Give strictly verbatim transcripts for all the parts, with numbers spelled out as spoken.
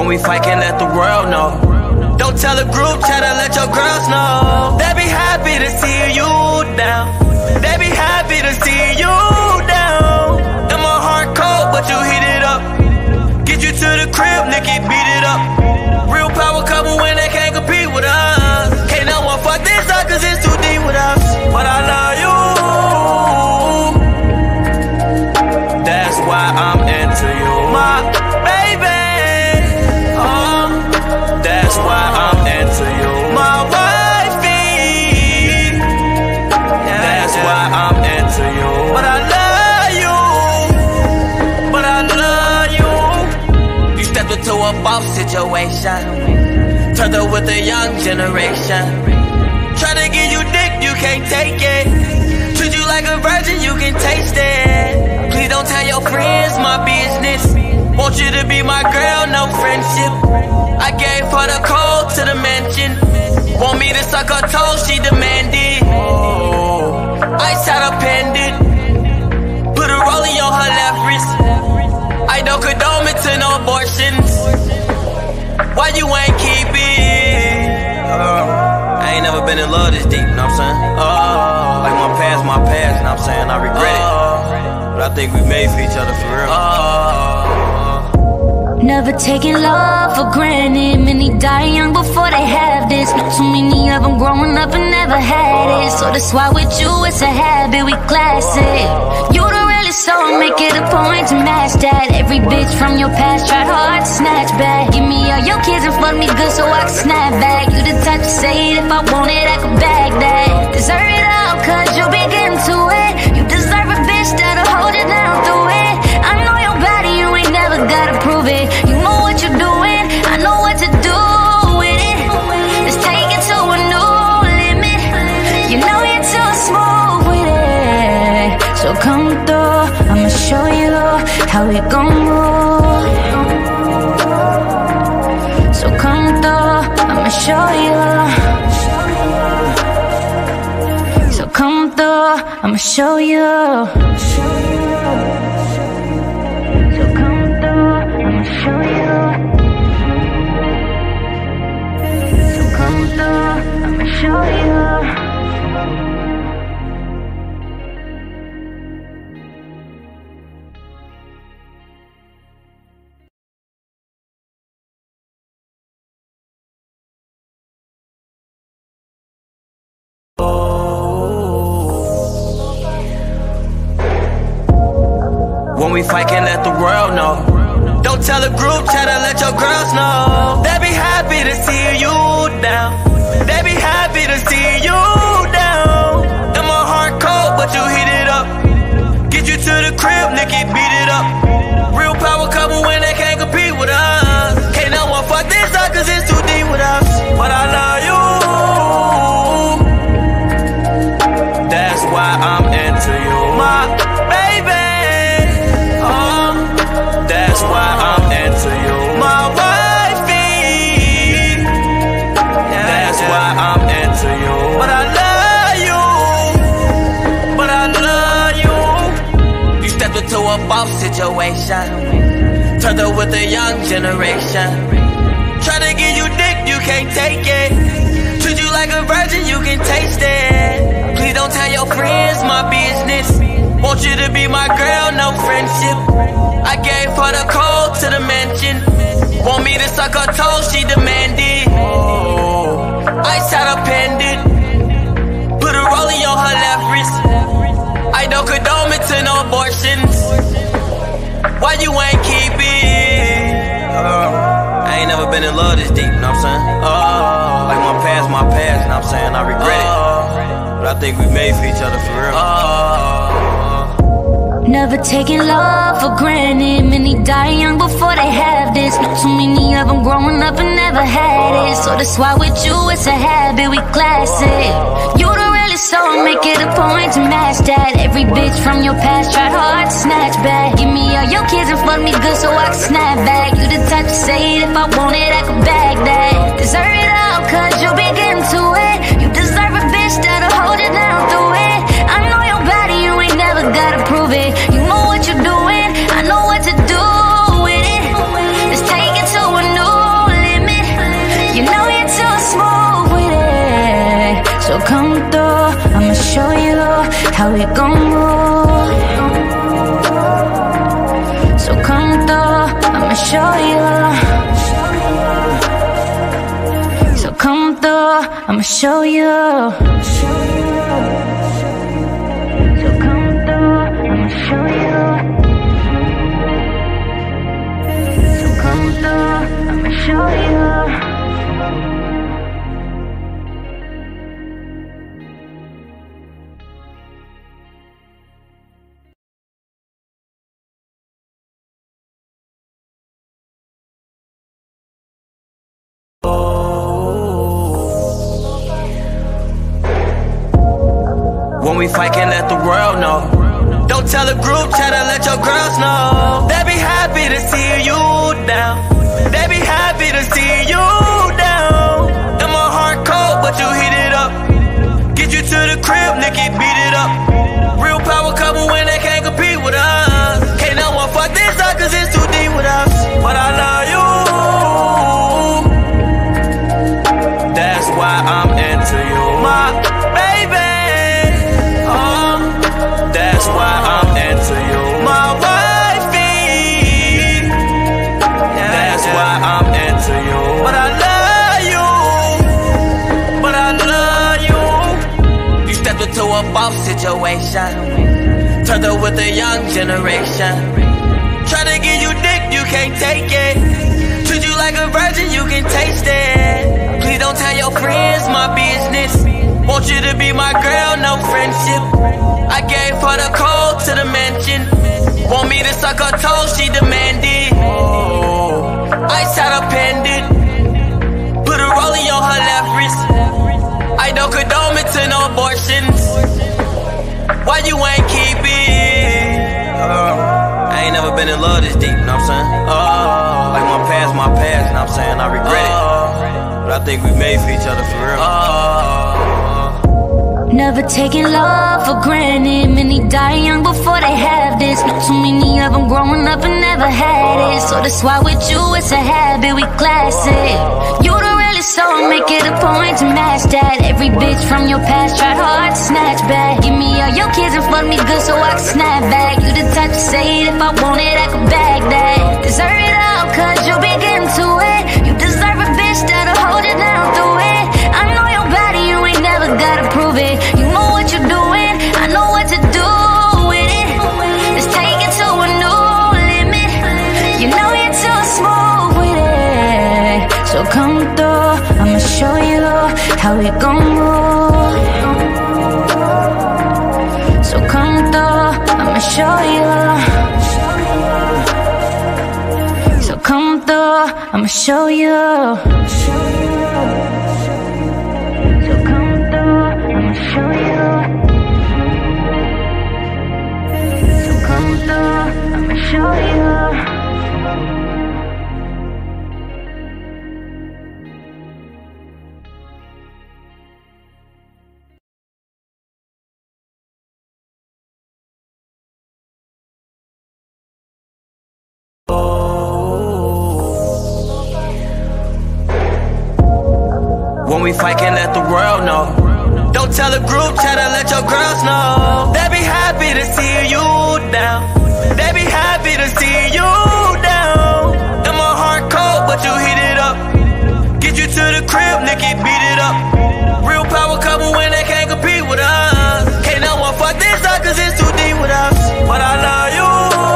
we fight, can't let the world know. Don't tell a group chat to let your girls know. They be happy to see you down. They be happy to see you down. And my heart cold, but you heat it up. Get you to the crib, Nicky, beat it up. Real power couple when they can't compete with us. Can't no one fuck this up cause it's too deep with us. But I love you. That's why I'm into you, my baby. Um, that's why I'm into you, my wifey. That's why I'm into you. But I love you. But I love you. You stepped into a boss situation. Turned up with the young generation. Try to give you dick, you can't take it. Treat you like a virgin, you can taste it. Please don't tell your friends my business. Want you to be my girl, no friendship. I gave her the code to the mansion. Want me to suck her toes, she demanded. Ice out a pendant. Put a rollie on her left wrist. I don't condone it to no abortions. Why you ain't keep it? Uh, I ain't never been in love this deep, you know what I'm saying? Uh, like my past, my past, you know what I'm saying? I regret uh, it. But I think we made for each other for real. Uh, Never taking love for granted. Many die young before they have this. Not too many of them growing up and never had it. So that's why with you it's a habit, we classic. You don't really so make it a point to match that. Every bitch from your past tried hard to snatch back. Give me all your kids and fuck me good so I can snap back. You the type to say it, if I want it I can bag that. Deserve it all cause you be getting to it. You deserve a bitch that'll hold you down through it. I know your body, you ain't never gotta prove it. You know what you're doing, I know what to do with it. Let's take it to a new limit. You know you're too smooth with it. So come through, I'ma show you how we gon' move. So come through, I'ma show you. So come through, I'ma show you. Show you. So come through, I'ma show you. When we fight, can't let the world know. Don't tell a group chat to let your girls know. They be happy to see you down. They be happy to see you down. And my heart cold, but you heat it up. Get you to the crib, Nicky, beat it up. Real power couple when they can't compete with us. Can't no one fuck this up cause it's too deep with us. But I love you. That's why I'm into you, my baby. Um, that's why I'm into you, my wifey. That's why I'm into you. But I love you. But I love you. You stepped into a boss situation. Turned up with the young generation. Try to give you dick, you can't take it. Treat you like a virgin, you can taste it. Please don't tell your friends my business. Want you to be my girl, no friendship. I gave her the code to the mansion. Want me to suck her toes, she demanded. Ice out a pendant. Put a rollie on her left wrist. I don't condone it to no abortions. Why you ain't keep it? Uh, I ain't never been in love this deep, you know what I'm saying? Uh, like my past, my past, you know what I'm saying? I regret it. But I think we made for each other for real. Uh, Never taking love for granted. Many die young before they have this. Not too many of them growing up and never had it. So that's why with you it's a habit, we classic. You don't really so make it a point to match that. Every bitch from your past tried hard to snatch back. Give me all your kids and fuck me good so I can snap back. You the type to say it, if I want it I can bag that. Deserve it all cause you be getting to it. You deserve a bitch that'll hold you down through it. I know your body, you ain't never gotta prove it. You know what you're doing, I know what to do with it. Let's take it to a new how we gon' move. So come through, I'ma show you. So come through, I'ma show you. So come through, I'ma show you. So come through, I'ma show you. When we fight, can't let the world know. Don't tell a group chat to let your girls know. They be happy to see you down. They be happy to see you down. And my heart cold, but you heat it up. Get you to the crib, Nicky, beat it up. Real power couple when they can't compete with us. Can't no one fuck this up cause it's too deep with us. But I love you. That's why I'm into you, my baby. That's why I'm into you, my wifey. That's why I'm into you. But I love you, but I love you. You stepped into a boss situation, turned up with the young generation. Try to give you dick, you can't take it. Treat you like a virgin, you can taste it. Please don't tell your friends my business. Want you to be my girl, no friendship. I gave her the code to the mansion. Want me to suck her toes, she demanded. Oh, I sat up pendant. Put a rollie on her left wrist. I don't condone it to no abortions. Why you ain't keep it? Uh, I ain't never been in love this deep, know what I'm saying? Uh, like my past, my past, know what I'm saying? I regret uh, it. But I think we made for each other for real. Uh, Never taking love for granted. Many die young before they have this. Not too many of them growing up and never had it. So that's why with you it's a habit, we classic. You don't really so make it a point to match that. Every bitch from your past tried hard to snatch back. Give me all your kids and fuck me good so I can snap back. You the type to say it, if I want it I can bag that. Deserve it all cause you be getting to it. You deserve a bitch that'll hold you down through it. I know your body, you ain't never gotta prove it. You know what you're doing, I know what to do with it. Let's take it to a new limit. You know you're too smooth with it. So come through, I'ma show you how we gon' move. So come through, I'ma show you. So come through, I'ma show you. Show you. So come through, I'ma show you. When we fight, can't let the world know. Don't tell a group chat to let your girls know. They be happy to see you down. They be happy to see you down. And my heart cold, but you heat it up. Get you to the crib, Nicky, beat it up. Real power couple when they can't compete with us. Can't no one fuck this up cause it's too deep with us. But I love you.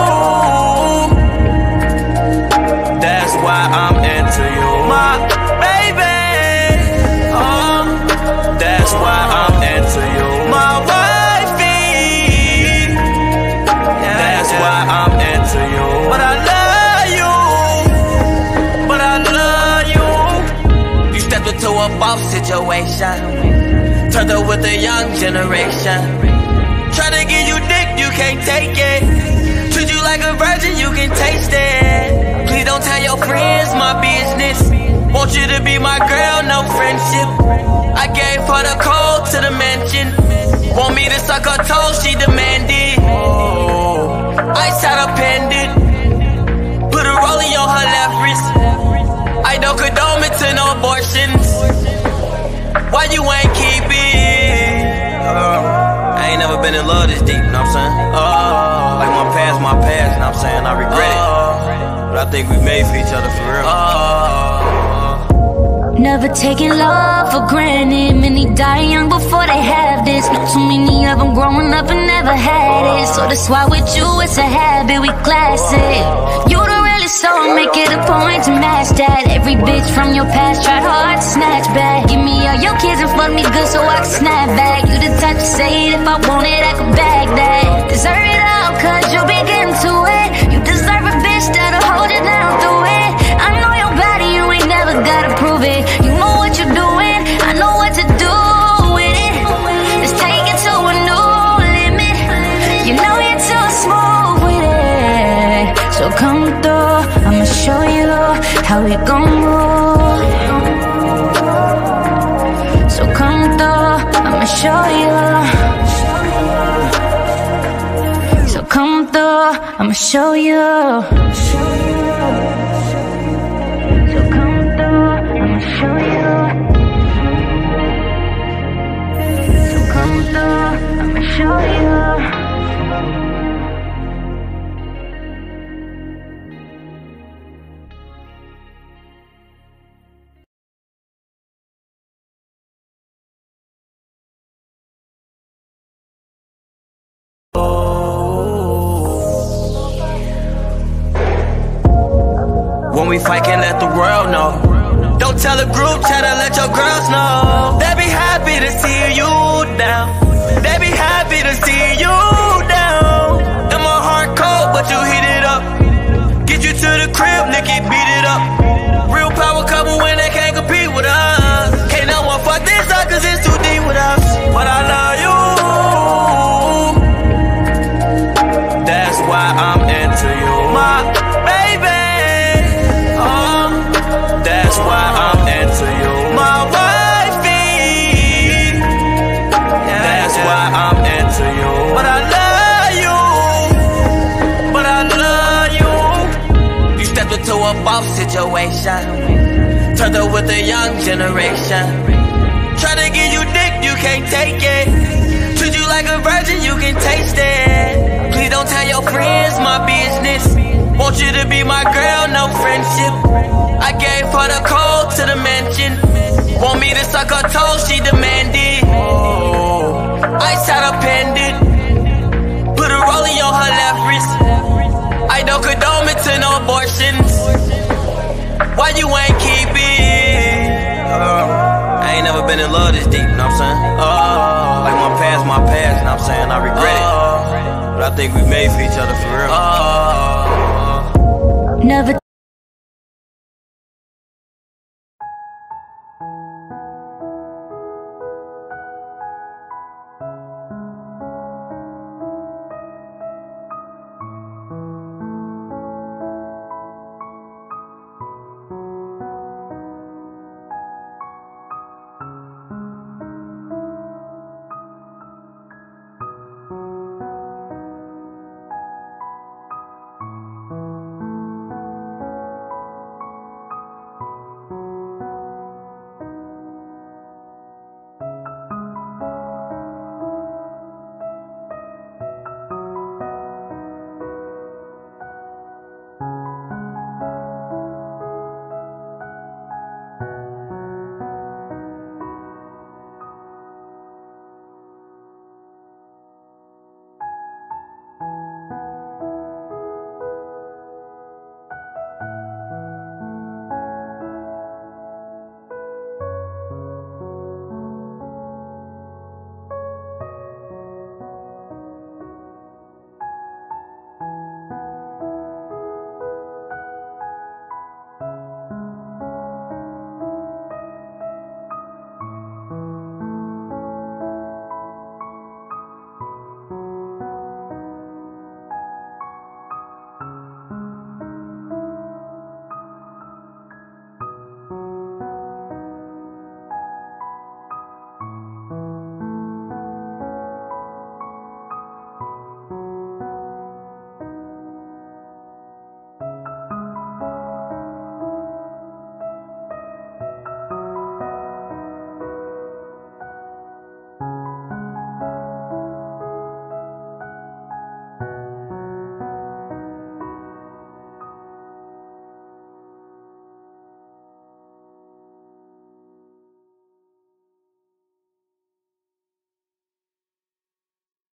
That's why I'm into you, my baby. Oh, that's why I'm into you, my wifey. That's why I'm into you. But I love you, but I love you. You stepped into a boss situation, turned up with the young generation. Try to give you dick, you can't take it. Treat you like a virgin, you can taste it. Please don't tell your friends my business. Want you to be my girl, no friendship. I gave her the code to the mansion. Want me to suck her toes, she demanded. Oh, I sat up pendant. Put a rollie on her left wrist. I don't condone it to no abortions. Why you ain't keep it? Uh, I ain't never been in love this deep, you know what I'm saying? Oh, like my past, my past, you know what I'm saying? I regret it, but I think we made for each other for real. Oh. Never taking love for granted. Many die young before they have this. Not too many of them growing up and never had it. So that's why with you it's a habit, we classic. You don't really so make it a point to match that. Every bitch from your past tried hard to snatch back. Give me all your kids and fuck me good so I can snap back. You the type to say it, if I want it I can bag that. Deserve it all cause you be getting to it. You deserve a bitch that'll hold you down through it. I know your body, you ain't never gotta prove it. You know what you're doing, I know what to do with it. Let's take it to a new limit. You know you're too smooth with it. So come through, I'ma show you how we gon' move. So come through, I'ma show you. So come through, I'ma show you. So come through, I'ma show you. So come through, I'ma show you. When we fight, can't let the world know. Don't tell a group chat to let your girls know. They be happy to see you down. They be happy to see you down. And my heart cold, but you heat it up. Get you to the crib, lick it, beat it up. Real power couple when they can't compete with us. Can't no one fuck this up cause it's too deep with us. But I love you. That's why I'm into you, my baby. That's why I'm into you, my wifey. That's why I'm into you. But I love you, but I love you. You stepped into a boss situation, turned up with the young generation. Try to give you dick, you can't take it. Treat you like a virgin, you can taste it. Please don't tell your friends my business. Want you to be my girl, no friendship. I gave her the code to the mansion. Want me to suck her toes, she demanded. Oh, ice had a pendant. Put a rollie on her left wrist. I don't condone it to no abortions. Why you ain't keep it? Uh, I ain't never been in love this deep, you know what I'm saying? Uh, like my past, my past, you know what I'm saying? I regret it, but I think we made for each other for real. Uh, Never